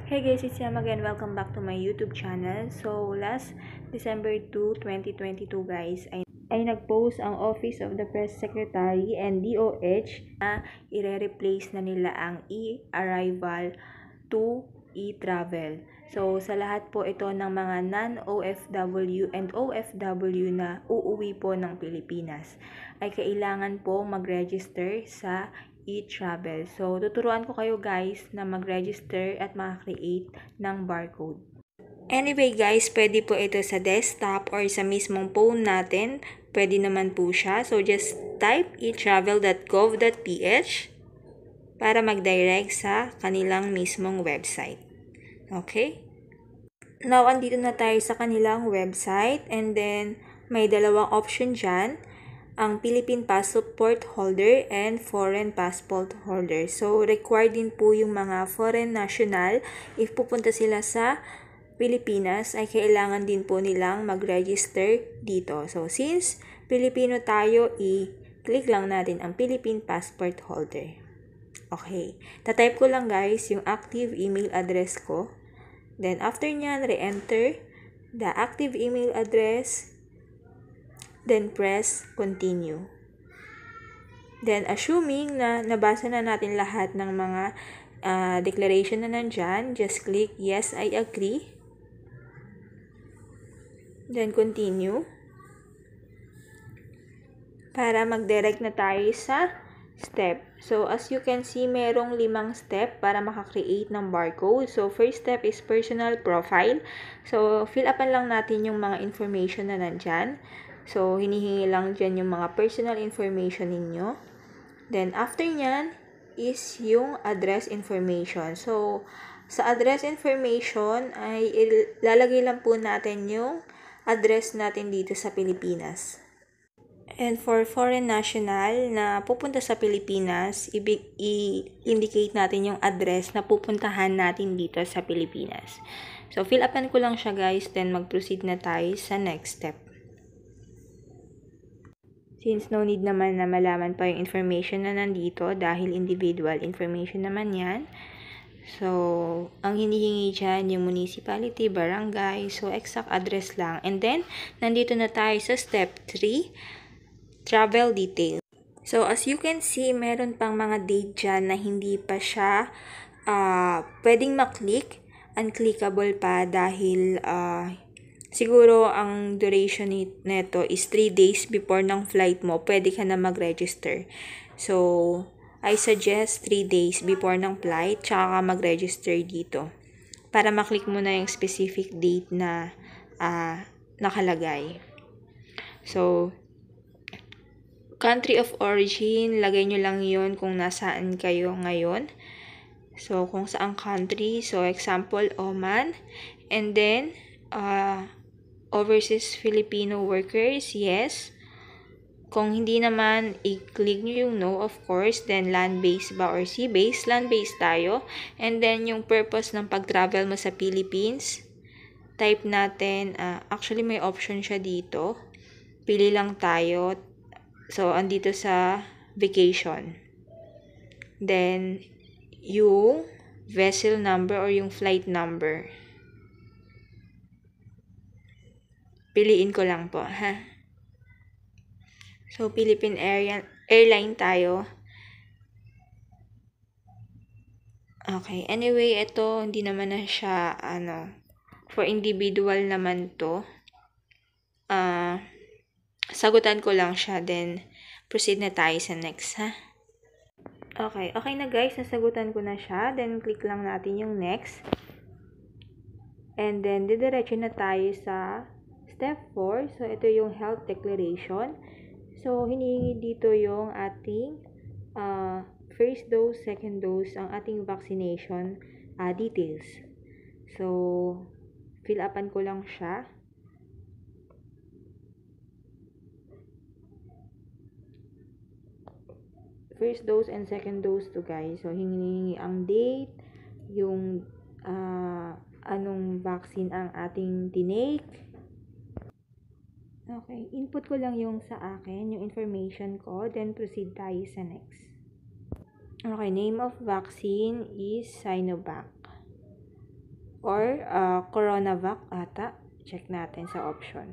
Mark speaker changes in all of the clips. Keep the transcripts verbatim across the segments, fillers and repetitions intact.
Speaker 1: Hey guys, it's Yam again. Welcome back to my YouTube channel. So, last December second, twenty twenty-two guys, ay, ay nag-post ang Office of the Press Secretary and D O H na i-replace na nila ang e-arrival to e-travel. So, sa lahat po ito ng mga non-O F W and O F W na uuwi po ng Pilipinas, ay kailangan po mag-register sa eTravel. So, tuturuan ko kayo guys na mag-register at maka-create ng barcode. Anyway guys, pwede po ito sa desktop or sa mismong phone natin. Pwede naman po siya. So, just type e travel dot gov dot p h para mag-direct sa kanilang mismong website. Okay? Now, andito na tayo sa kanilang website and then may dalawang option dyan. Ang Philippine passport holder and foreign passport holder. So, required din po yung mga foreign national. If pupunta sila sa Pilipinas, ay kailangan din po nilang mag-register dito. So, since Pilipino tayo, i-click lang natin ang Philippine passport holder. Okay. Tatype ko lang guys yung active email address ko. Then, after nyan, re-enter the active email address. Then, press continue. Then, assuming na nabasa na natin lahat ng mga uh, declaration na nandyan, just click yes, I agree. Then, continue. Para mag-direct na tayo sa step. So, as you can see, merong limang step para makakreate ng barcode. So, first step is personal profile. So, fill upan lang natin yung mga information na nandyan. So, hinihingi lang dyan yung mga personal information ninyo. Then, after nyan is yung address information. So, sa address information ay ilalagay lang po natin yung address natin dito sa Pilipinas. And for foreign national na pupunta sa Pilipinas, i-indicate natin yung address na pupuntahan natin dito sa Pilipinas. So, fill upan ko lang siya guys, then mag-proceed na tayo sa next step. Since no need naman na malaman pa yung information na nandito dahil individual information naman yan. So, ang hinihingi dyan yung municipality, barangay, so exact address lang. And then, nandito na tayo sa step three, travel details. So, as you can see, meron pang mga date dyan na hindi pa siya uh, pwedeng maklik, unclickable pa dahil uh, siguro, ang duration nito is three days before ng flight mo, pwede ka na mag-register. So, I suggest three days before ng flight, tsaka ka mag-register dito. Para maklik mo na yung specific date na uh, nakalagay. So, country of origin, lagay nyo lang yun kung nasaan kayo ngayon. So, kung saan country. So, example, Oman. And then, uh, overseas Filipino workers, yes. Kung hindi naman, i-click nyo yung no, of course. Then, land-based ba or sea-based? Land-based tayo. And then, yung purpose ng pag-travel mo sa Philippines, type natin, uh, actually may option siya dito. Pili lang tayo. So, andito sa vacation. Then, yung vessel number or yung flight number. Piliin ko lang po, ha? So, Philippine Airline tayo. Okay. Anyway, ito, hindi naman na siya, ano, for individual naman to. Uh, sagutan ko lang siya, then, proceed na tayo sa next, ha? Okay. Okay na guys, nasagutan ko na siya. Then, click lang natin yung next. And then, didiretso na tayo sa step four, so ito yung health declaration. So, hinihingi dito yung ating uh, first dose, second dose, ang ating vaccination uh, details. So, fill upan ko lang siya. First dose and second dose to guys. So, hinihingi ang date, yung uh, anong vaccine ang ating tinake. Okay, input ko lang yung sa akin, yung information ko, then proceed tayo sa next. Okay, name of vaccine is Sinovac. or uh, CoronaVac ata. Check natin sa option.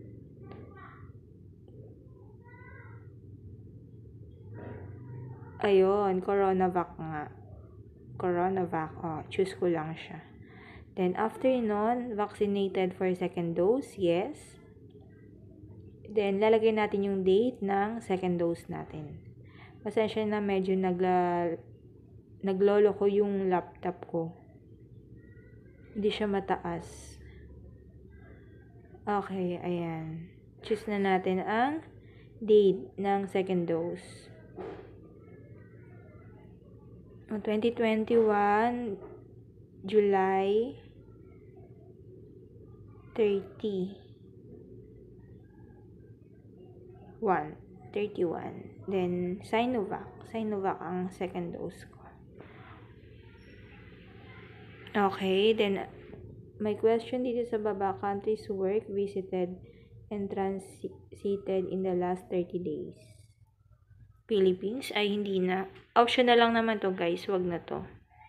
Speaker 1: Ayun, CoronaVac nga. CoronaVac. Oh, choose ko lang siya. Then, after nun, vaccinated for second dose. Yes. Then, lalagay natin yung date ng second dose natin. Pasensya na medyo nagla, naglolo ko yung laptop ko. Hindi siya mataas. Okay, ayan. Choose na natin ang date ng second dose. twenty twenty-one, July thirty-one. thirty-one. Then, Sinovac. Sinovac ang second dose ko. Okay, then, may question dito sa baba, countries work visited and transited in the last thirty days. Philippines ay hindi na. Option na lang naman to guys, wag na to.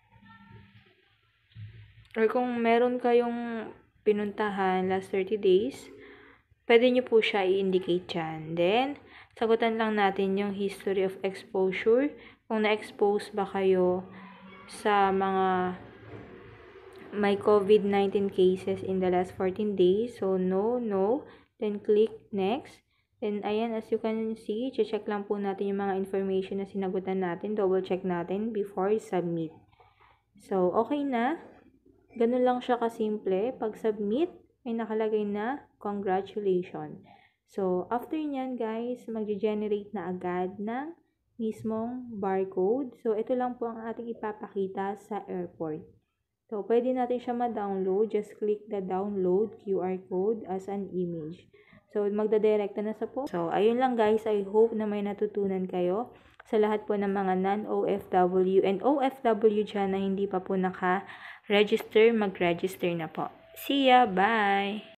Speaker 1: Or kung meron kayong pinuntahan last thirty days, pwede nyo po siya i-indicate dyan. Then, sagutan lang natin yung history of exposure. Kung na-expose ba kayo sa mga may COVID nineteen cases in the last fourteen days. So, no, no. Then, click next. Then, ayan, as you can see, check lang po natin yung mga information na sinagutan natin. Double check natin before submit. So, okay na. Ganun lang siya kasimple. Pag submit, ay nakalagay na congratulations. So, after nyan, guys, mag-generate na agad ng mismong barcode. So, ito lang po ang ating ipapakita sa airport. So, pwede natin siya ma-download. Just click the download Q R code as an image. So, magdadirekta na sa po. So, ayun lang guys. I hope na may natutunan kayo sa lahat po ng mga non-O F W and O F W dyan na hindi pa po naka-register, mag-register na po. See ya! Bye!